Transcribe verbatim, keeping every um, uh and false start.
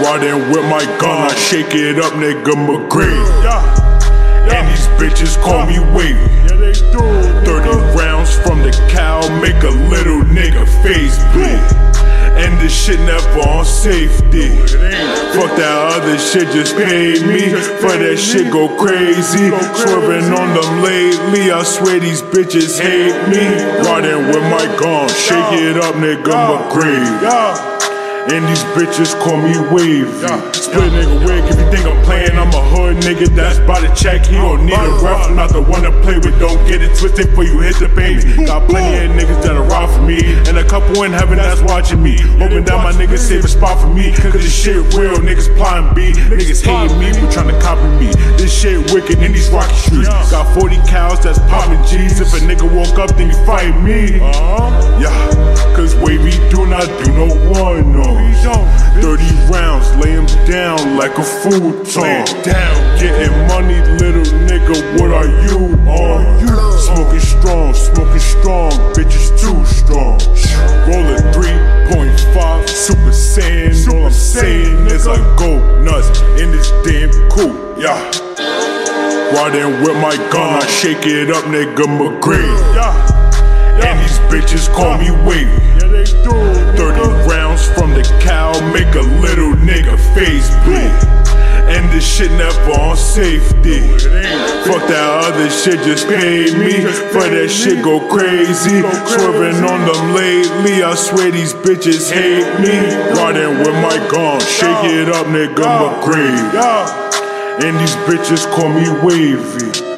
Riding with my gun, I shake it up, nigga McGrady. And these bitches call me wavy. Thirty rounds from the cow, make a little nigga face bleed. And this shit never on safety. Fuck that other shit, just pay me. For that shit go crazy. Swerving on them lately, I swear these bitches hate me. Riding with my gun, shake it up, nigga McGrady. And these bitches call me wavy. Split nigga wig, if you think I'm playing, I'm a hood nigga that's by the check. He don't need a ref, I'm not the one to play with. Don't get it twisted for you hit the pavement. Got plenty of niggas that'll ride for me, and a couple in heaven that's watching me. Hoping that my niggas save a spot for me, cause this shit real, niggas plotting B. Niggas hating me, but trying to copy me. This shit wicked in these rocky streets. Got forty cows that's popping G's. If a nigga woke up, then he fight me. Yeah, cause wavy do not do no one, no. Thirty rounds, lay him down like a futon. Getting money, little nigga, what are you on? Smoking strong, smoking strong, bitches too strong. Rolling three point five, Super Saiyan. All I'm saying is I go nuts in this damn coupe, yeah. Riding with my gun, I shake it up, nigga McGrady. And these bitches call me wavy. Thirty rounds from the cow, make a little nigga face bleed. And this shit never on safety. Fuck that other shit, just pay me. For that shit go crazy. Swerving on them lately, I swear these bitches hate me. Riding with my gun, shake it up, nigga McGrady. And these bitches call me wavy.